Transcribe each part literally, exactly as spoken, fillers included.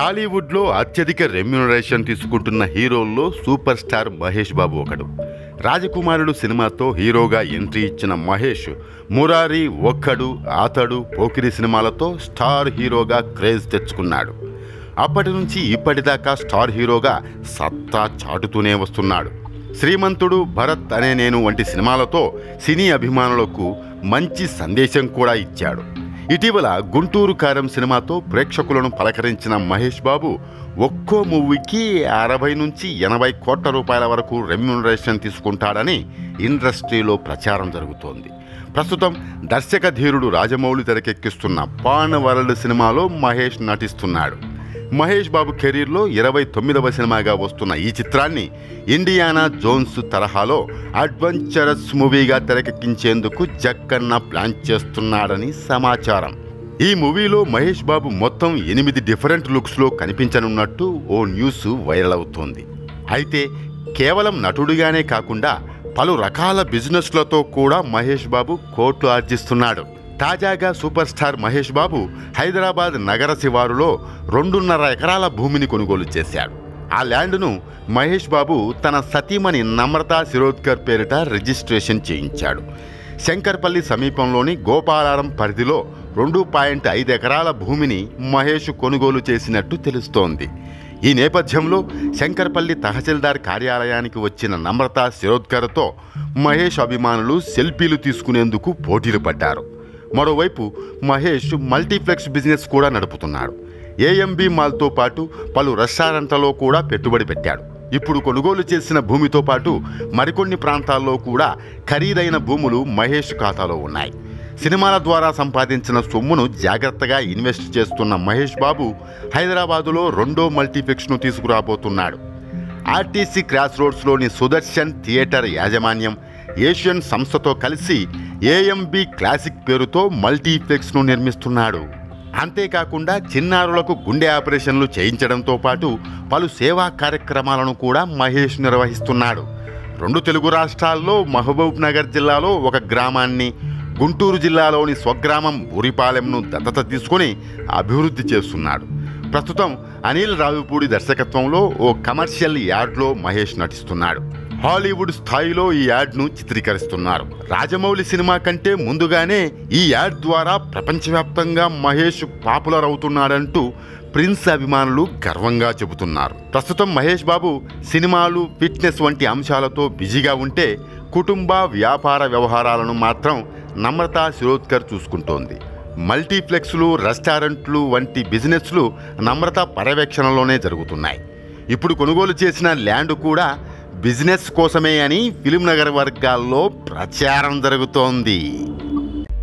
టాలీవుడ్లో అత్యధిక రెమ్యూనరేషన్ తీసుకుంటున్న హీరోల్లో సూపర్ స్టార్ మహేష్ బాబు ఒకడు. రాజకుమారుడు సినిమాతో హీరోగా ఎంట్రీ ఇచ్చిన మహేష్ మురారి, ఒక్కడు, ఆతడు, పోకిరి సినిమాలతో స్టార్ హీరోగా క్రేజ్ తెచ్చుకున్నాడు. అప్పటి నుంచి ఇప్పటిదాకా స్టార్ హీరోగా సత్తా చాటుతూనే వస్తున్నాడు. శ్రీమంతుడు, భరత్ అనే నేను వంటి సినిమాలతో సినీ అభిమానులకు మంచి సందేశం కూడా ఇచ్చాడు. ఇటీవల గుంటూరు కారం సినిమాతో ప్రేక్షకులను పలకరించిన మహేష్ బాబు ఒక్కో మూవీకి అరవై నుంచి ఎనభై కోట్ల రూపాయల వరకు రెమ్యూనరేషన్ తీసుకుంటాడని ఇండస్ట్రీలో ప్రచారం జరుగుతోంది. ప్రస్తుతం దర్శక ధీరుడు రాజమౌళి తెరకెక్కిస్తున్న పాన్ వరల్డ్ సినిమాలో మహేష్ నటిస్తున్నాడు. మహేష్ బాబు కెరీర్లో ఇరవై తొమ్మిదవ సినిమాగా వస్తున్న ఈ చిత్రాన్ని ఇండియానా జోన్స్ తరహాలో అడ్వెంచరస్ మూవీగా తెరకెక్కించేందుకు జక్కన్న ప్లాన్ చేస్తున్నాడని సమాచారం. ఈ మూవీలో మహేష్ బాబు మొత్తం ఎనిమిది డిఫరెంట్ లుక్స్లో కనిపించనున్నట్టు ఓ న్యూస్ వైరల్ అవుతోంది. అయితే కేవలం నటుడిగానే కాకుండా పలు రకాల బిజినెస్లతో కూడా మహేష్ బాబు కోట్లు ఆర్జిస్తున్నాడు. తాజాగా సూపర్ స్టార్ మహేష్ బాబు హైదరాబాద్ నగర శివారులో రెండున్నర ఎకరాల భూమిని కొనుగోలు చేశాడు. ఆ ల్యాండ్ను మహేష్ బాబు తన సతీమణి నమ్రతా శిరోద్కర్ పేరిట రిజిస్ట్రేషన్ చేయించాడు. శంకర్పల్లి సమీపంలోని గోపాలారం పరిధిలో రెండు పాయింట్ ఐదు ఎకరాల భూమిని మహేష్ కొనుగోలు చేసినట్టు తెలుస్తోంది. ఈ నేపథ్యంలో శంకర్పల్లి తహసీల్దార్ కార్యాలయానికి వచ్చిన నమ్రతా శిరోద్కర్తో మహేష్ అభిమానులు సెల్ఫీలు తీసుకునేందుకు పోటీలు పడ్డారు. మరోవైపు మహేష్ మల్టీప్లెక్స్ బిజినెస్ కూడా నడుపుతున్నాడు. ఏఎంబి మాల్తో పాటు పలు రెస్టారెంట్లలో కూడా పెట్టుబడి పెట్టాడు. ఇప్పుడు కొనుగోలు చేసిన భూమితో పాటు మరికొన్ని ప్రాంతాల్లో కూడా ఖరీదైన భూములు మహేష్ ఖాతాలో ఉన్నాయి. సినిమాల ద్వారా సంపాదించిన సొమ్మును జాగ్రత్తగా ఇన్వెస్ట్ చేస్తున్న మహేష్ బాబు హైదరాబాదులో రెండో మల్టీప్లెక్స్ను తీసుకురాబోతున్నాడు. ఆర్టీసీ క్రాస్ రోడ్స్లోని సుదర్శన్ థియేటర్ యాజమాన్యం ఏషియన్ సంస్థతో కలిసి ఏఎంబి క్లాసిక్ పేరుతో మల్టీప్లెక్స్ను నిర్మిస్తున్నాడు. అంతేకాకుండా చిన్నారులకు గుండె ఆపరేషన్లు చేయించడంతో పాటు పలు సేవా కార్యక్రమాలను కూడా మహేష్ నిర్వహిస్తున్నాడు. రెండు తెలుగు రాష్ట్రాల్లో మహబూబ్ నగర్ జిల్లాలో ఒక గ్రామాన్ని, గుంటూరు జిల్లాలోని స్వగ్రామం బూరిపాలెంను దత్తత తీసుకుని అభివృద్ధి చేస్తున్నాడు. ప్రస్తుతం అనిల్ రావిపూడి దర్శకత్వంలో ఓ కమర్షియల్ యాడ్లో మహేష్ నటిస్తున్నాడు. హాలీవుడ్ స్థాయిలో ఈ యాడ్ను చిత్రీకరిస్తున్నారు. రాజమౌళి సినిమా కంటే ముందుగానే ఈ యాడ్ ద్వారా ప్రపంచవ్యాప్తంగా మహేష్ పాపులర్ అవుతున్నాడంటూ ప్రిన్స్ అభిమానులు గర్వంగా చెబుతున్నారు. ప్రస్తుతం మహేష్ బాబు సినిమాలు, ఫిట్నెస్ వంటి అంశాలతో బిజీగా ఉంటే కుటుంబ, వ్యాపార వ్యవహారాలను మాత్రం నమ్రతా శిరోద్కర్ చూసుకుంటోంది. మల్టీప్లెక్స్లు, రెస్టారెంట్లు వంటి బిజినెస్లు నమ్రత పర్యవేక్షణలోనే జరుగుతున్నాయి. ఇప్పుడు కొనుగోలు చేసిన ల్యాండ్ కూడా బిజినెస్ కోసమే అని ఫిలిం నగర్ వర్గాల్లో ప్రచారం జరుగుతోంది.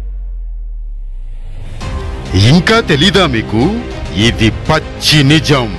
ఇంకా తెలీదా మీకు? ఇది పచ్చి నిజం.